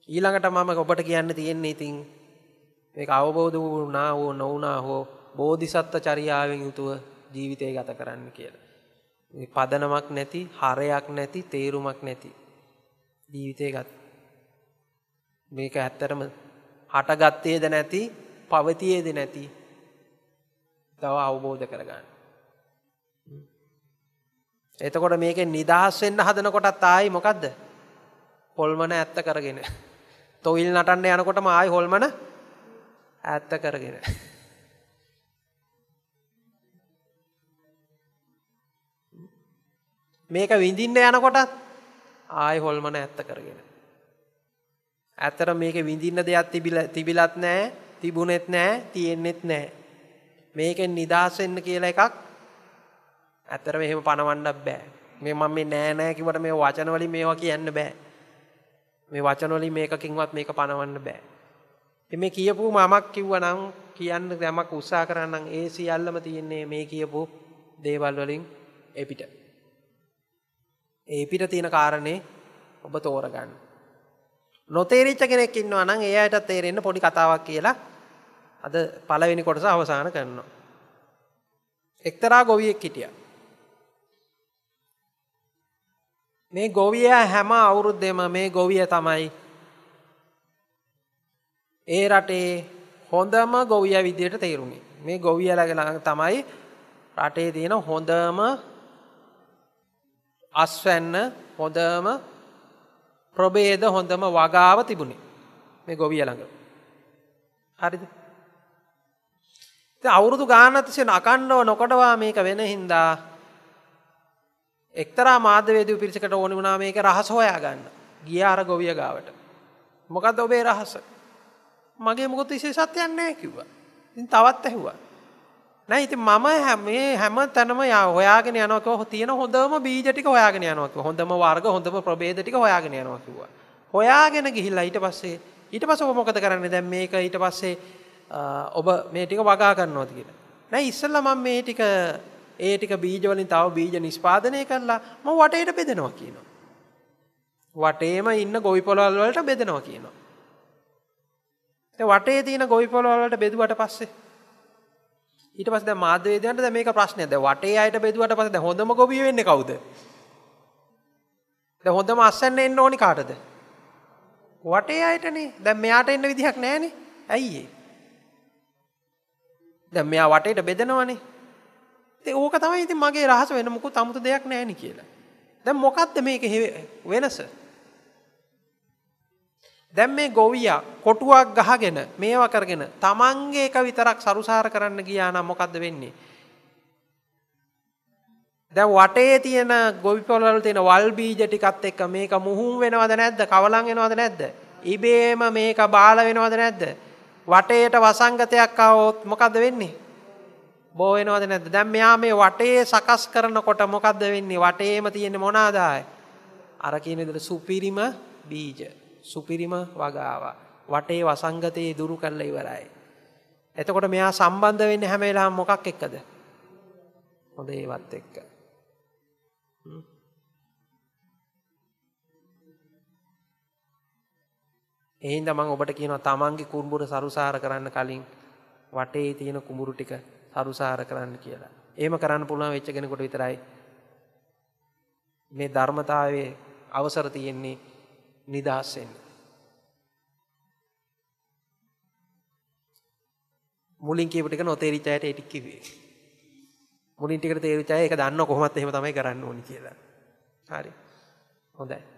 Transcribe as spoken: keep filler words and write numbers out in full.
ඊළඟට මම ඔබට කියන්න තියෙන්නේ ඉතින් මේක අවබෝධ වුණා හෝ නොවුණා හෝ බෝධිසත්ව චර්යාවෙන් යුතුව ජීවිතය ගත කරන්න කියලා. මේ පදනමක් නැති, හරයක් නැති, තේරුමක් නැති ජීවිතය ගත. මේක ඇත්තටම හටගත්තේද නැති, පවතියේද නැති තව අවබෝධ කරගන්න. එතකොට මේකෙන් නිදහස් වෙන්න හදනකොටත් ආයි මොකද්ද? හොල්මන ඇත්ත කරගෙන. තොইল නටන්න යනකොටම ආයි හොල්මන ඇත්ත කරගෙන. මේක විඳින්න යනකොටත් ආයි හොල්මන ඇත්ත කරගෙන. ඇත්තට මේකේ විඳින්න දෙයක් තිබිලත් නැහැ, තිබුණෙත් නැහැ, තියෙන්නෙත් නැහැ. මේකෙන් නිදහස් වෙන්න කියලා එකක් ඇත්තට මෙහෙම පණවන්නත් බෑ. මේ මම මේ නෑ නෑ කිව්වට මේ වචන වලින් මේවා කියන්න බෑ. මේ වචන වලින් මේකකින්වත් මේක පණවන්න බෑ. ඉතින් මේ කියපු මමක් කිව්වනම් කියන්න යමක් උත්සාහ කරනනම් ඒ සියල්ලම තියෙන්නේ මේ කියපු දේවල් වලින් එපිට. ඒ පිට තියෙන කාරණේ ඔබ තෝරගන්න. නොතේරිච්ච කෙනෙක් ඉන්නවා නම් ඒ අයට තේරෙන්න පොඩි කතාවක් කියලා අද පළවෙනි කොටස අවසන් කරනවා. එක්තරා ගොවියෙක් හිටියා. මේ ගොවියා හැම අවුරුද්දෙම මේ ගොවිය තමයි ඒ රටේ හොඳම ගොවියා විදියට තේරුනේ. මේ ගොවියාලා තමයි රටේ තියෙන හොඳම අස්වැන්න, හොඳම ප්‍රභේද, හොඳම වගාව තිබුණේ මේ ගොවියා ළඟ. හරිද? ඉතින් අවුරුදු ගානක් තිස්සේ අකණ්ඩව නොකඩවා මේක වෙන හින්දා එක්තරා මාධ්‍යවේදියෝ පිරිසකට ඕනි වුණා මේක රහස හොයාගන්න. ගියා අර ගොවිය ගාවට. මොකද්ද ඔබේ රහස? මගේ මොකද විශේෂත්වයක් නැහැ කිව්වා. ඉතින් තවත් ඇහුවා. නෑ ඉතින් මම මේ හැම තැනම හොයාගෙන යනවා කිව්වා. තියෙන හොඳම බීජ ටික හොයාගෙන යනවා කිව්වා. හොඳම වර්ග, හොඳම ප්‍රභේද ටික හොයාගෙන යනවා කිව්වා. හොයාගෙන ගිහිල්ලා ඊට පස්සේ ඊට පස්සේ ඔබ මොකද කරන්නේ? දැන් මේක ඊට පස්සේ ඔබ මේ ටික වගා ගන්නවද කියලා. නෑ ඉස්සෙල්ලා මම මේ ටික ඒ ටික බීජ වලින් තව බීජ නිෂ්පාදනය කරලා මම වටේට බෙදනවා කියනවා. වටේම ඉන්න ගොවි පොළවල් වලට බෙදනවා කියනවා. ඒ වටේ තියෙන ගොවි පොළවල් වලට බෙදුවට පස්සේ ඊට පස්සේ දැන් මාධ්‍යවේදයන්ට දැන් මේක ප්‍රශ්නයක්. දැන් වටේ අයට බෙදුවට පස්සේ දැන් හොඳම ගොවිය වෙන්නේ කවුද? දැන් හොඳම අස්සන්න එන්න ඕනි කාටද? වටේ අයටනේ. දැන් මෙයාට එන්න විදිහක් නැහැනේ. ඇයි ඒ? දැන් මෙයා වටේට බෙදනවනේ. ඉතින් ඕක තමයි ඉතින් මගේ රහස වෙන මොකුත් 아무ත දෙයක් නැහෙනි කියලා. දැන් මොකද්ද මේක වෙනස? දැන් මේ ගොවියා කොටුවක් ගහගෙන මේවා කරගෙන තමන්ගේ එක විතරක් සරුසාර කරන්න ගියා නම් මොකද්ද වෙන්නේ? දැන් වටේ තියෙන ගොවි පොළවල් තියෙන වල් බීජ ටිකත් එක්ක මේක මුහුම් වෙනවද නැද්ද? කවලම් වෙනවද නැද්ද? ඉබේම මේක බාල වෙනවද නැද්ද? වටේට වසංගතයක් ආවොත් මොකද්ද වෙන්නේ? බෝ වෙනවද නැද්ද? දැන් මෙයා මේ වටේ සකස් කරනකොට මොකද්ද වෙන්නේ? වටේම තියෙන්නේ මොනවාද ආයේ? අර කියන විදිහට සුපිරිම බීජ, සුපිරිම වගාව. වටේ වසංගතේ දුරු කරලා ඉවරයි. එතකොට මෙයා සම්බන්ධ වෙන්නේ හැම වෙලාවෙම මොකක් එක්කද? හොඳ ඒවත් එක්ක. ඒ හින්දා මම ඔබට කියනවා තමන්ගේ කුඹුර සරුසාර කරන්න කලින් වටේ තියෙන කුඹුරු ටික සරුසාර කරන්න කියලා. එහෙම කරන්න පුළුවන් වෙච්ච කෙනෙකුට විතරයි මේ ධර්මතාවයේ අවසර තියෙන්නේ නිදහස් වෙන්න. මුලින් කියපු ටික නොතේරිච්ච අයට ඒ ටික කිව්වේ. මුලින් ටිකට තේරිච්ච අය ඒක දන්නව කොහොමත් එහෙම තමයි කරන්න ඕනි කියලා. හරි. හොඳයි.